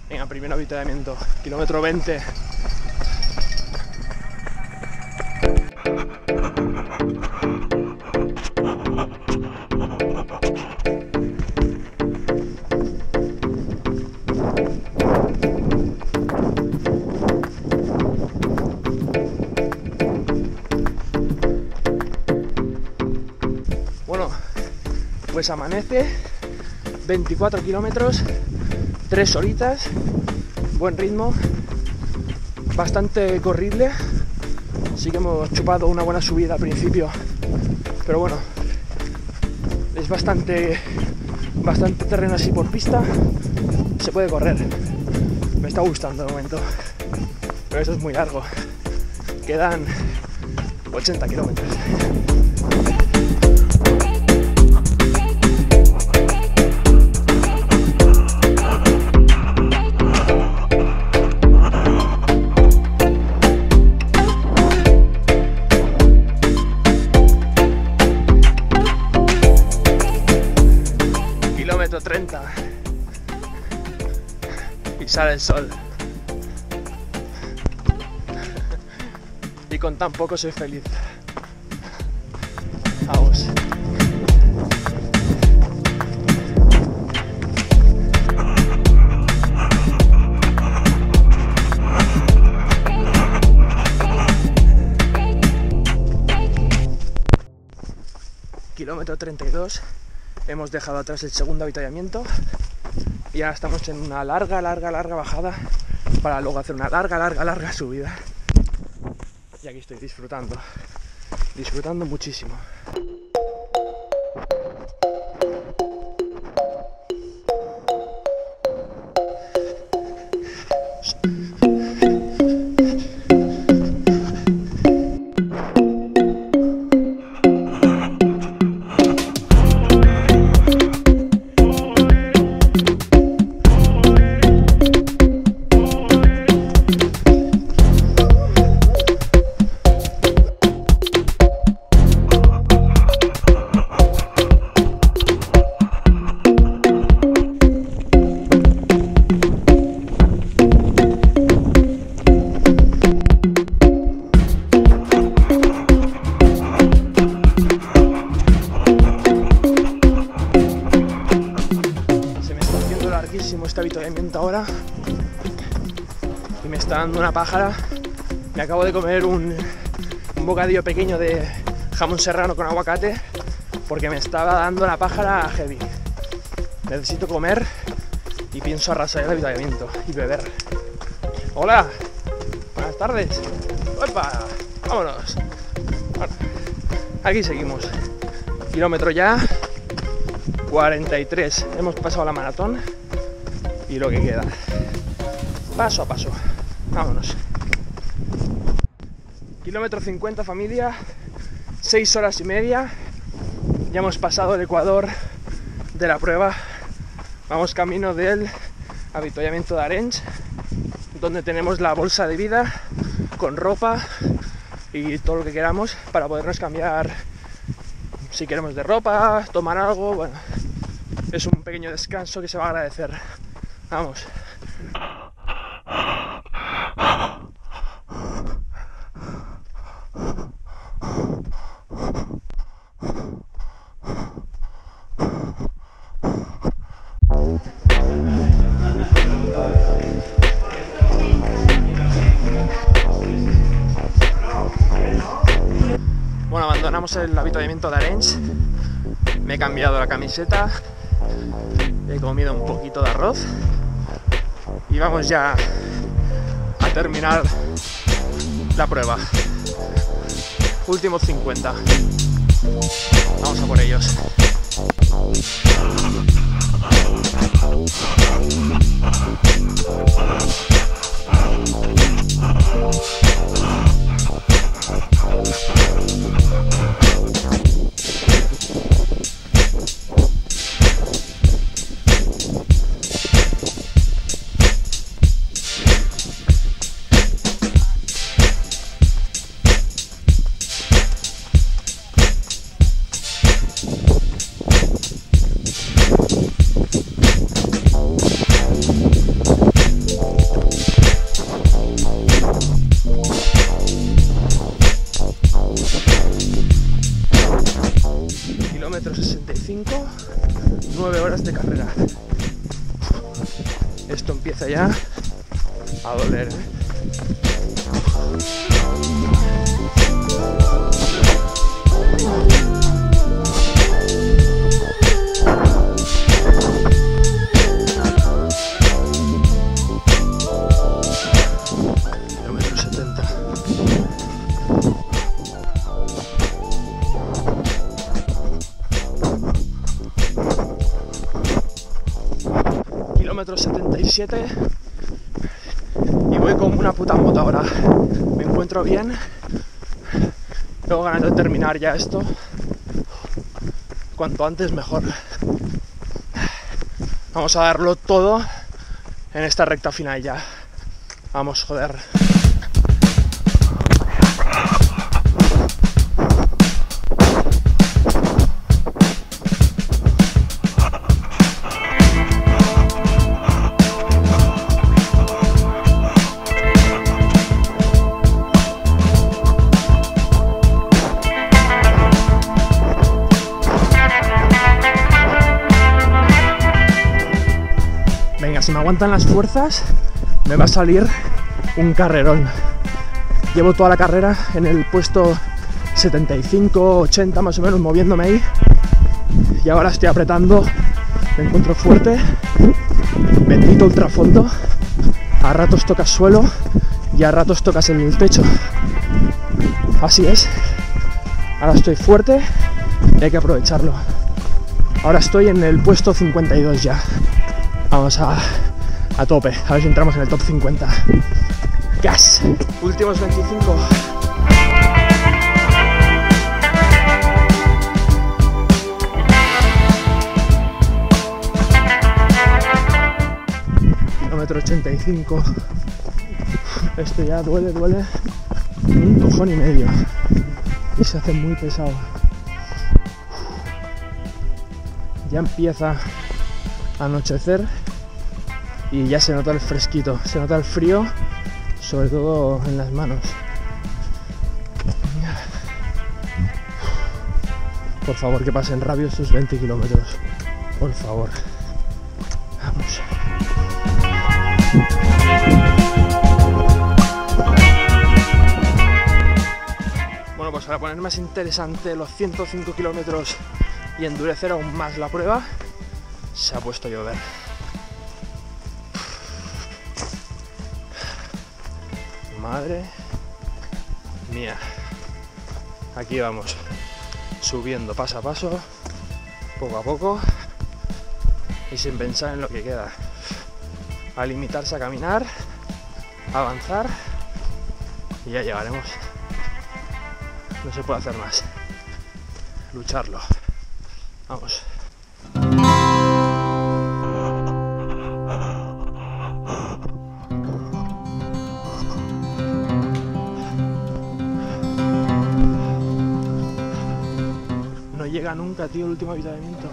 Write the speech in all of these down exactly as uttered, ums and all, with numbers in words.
Venga, primer avituallamiento, kilómetro veinte. Bueno, pues amanece, veinticuatro kilómetros, tres horitas, buen ritmo, bastante corrible. Sí que hemos chupado una buena subida al principio, pero bueno, es bastante, bastante terreno así por pista, se puede correr. Me está gustando de momento, pero eso es muy largo, quedan ochenta kilómetros. treinta y sale el sol, y con tan poco soy feliz. Vamos. Kilómetro treinta y dos. Hemos dejado atrás el segundo avituallamiento y ahora estamos en una larga, larga, larga bajada para luego hacer una larga, larga, larga subida. Y aquí estoy disfrutando, disfrutando muchísimo. Este avituallamiento ahora y me está dando una pájara. Me acabo de comer un, un bocadillo pequeño de jamón serrano con aguacate porque me estaba dando la pájara heavy. Necesito comer y pienso arrasar el avituallamiento y beber. Hola, buenas tardes. ¡Opa! Vámonos. Bueno, aquí seguimos. Kilómetro ya cuarenta y tres. Hemos pasado la maratón y lo que queda, paso a paso, vámonos. Kilómetro cincuenta, familia, seis horas y media, ya hemos pasado el ecuador de la prueba, vamos camino del avituallamiento de Arenys, donde tenemos la bolsa de vida con ropa y todo lo que queramos para podernos cambiar si queremos de ropa, tomar algo. Bueno, es un pequeño descanso que se va a agradecer. Vamos. Bueno, abandonamos el avituallamiento de Arenys. Me he cambiado la camiseta, he comido un poquito de arroz y vamos ya a terminar la prueba. Últimos cincuenta. Vamos a por ellos. horas de carrera. Esto empieza ya a doler, ¿eh? Kilómetro setenta. Kilómetro setenta y siete y voy como una puta moto ahora. Me encuentro bien. Tengo ganas de terminar ya esto. Cuanto antes mejor. Vamos a darlo todo en esta recta final ya. Vamos, joder. Venga, si me aguantan las fuerzas, me va a salir un carrerón. Llevo toda la carrera en el puesto setenta y cinco, ochenta más o menos, moviéndome ahí. Y ahora estoy apretando, me encuentro fuerte. Bendito ultrafondo. A ratos tocas suelo y a ratos tocas en el techo. Así es. Ahora estoy fuerte y hay que aprovecharlo. Ahora estoy en el puesto cincuenta y dos ya. Vamos a, a tope, a ver si entramos en el top cincuenta. ¡Gas! Últimos veinticinco. Kilómetro ochenta y cinco. Esto ya duele, duele un cojón y medio. Y se hace muy pesado. Ya empieza a anochecer y ya se nota el fresquito, se nota el frío, sobre todo en las manos. Por favor, que pasen rápido estos veinte kilómetros. Por favor. Vamos. Bueno, pues para poner más interesante los ciento cinco kilómetros y endurecer aún más la prueba, se ha puesto a llover. Madre mía. Aquí vamos, subiendo paso a paso, poco a poco y sin pensar en lo que queda. A limitarse a caminar, a avanzar y ya llegaremos. No se puede hacer más. Lucharlo. Vamos. No llega nunca, tío, el último avituallamiento.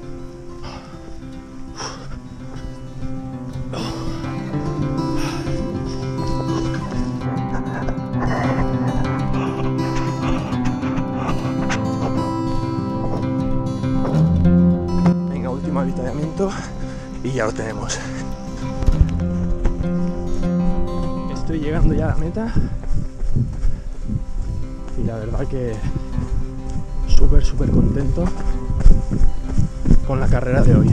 Venga, último avituallamiento y ya lo tenemos. Estoy llegando ya a la meta y la verdad que súper súper contento con la carrera de hoy.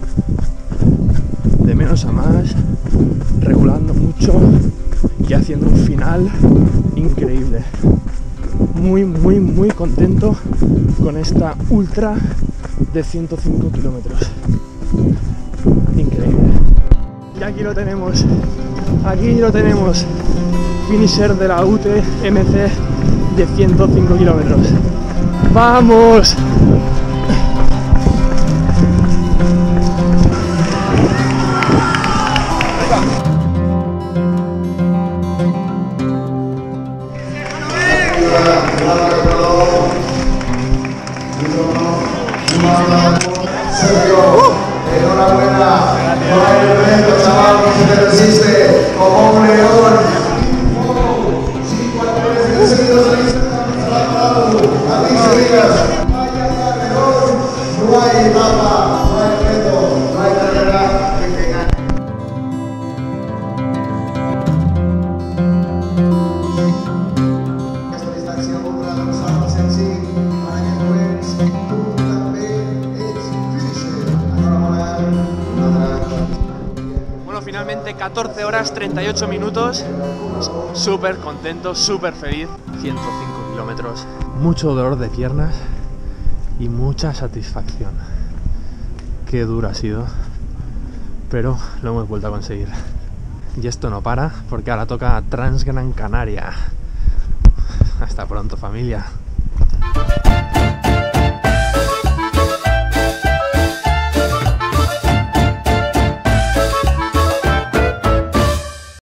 De menos a más, regulando mucho y haciendo un final increíble. Muy muy muy contento con esta ultra de ciento cinco kilómetros. Increíble. Y aquí lo tenemos, aquí lo tenemos, finisher de la U T M C de ciento cinco kilómetros. ¡Vamos! Sergio, enhorabuena. No hay remedio, chaval, no se te resiste. Como un león. cinco a tres seguidos de lista. A ti se digas. Vaya carrerón. No hay mapa, no hay reto. finalmente catorce horas treinta y ocho minutos. Súper contento, súper feliz. ciento cinco kilómetros. Mucho dolor de piernas y mucha satisfacción. Qué duro ha sido, pero lo hemos vuelto a conseguir. Y esto no para, porque ahora toca Transgran Canaria. Hasta pronto, familia.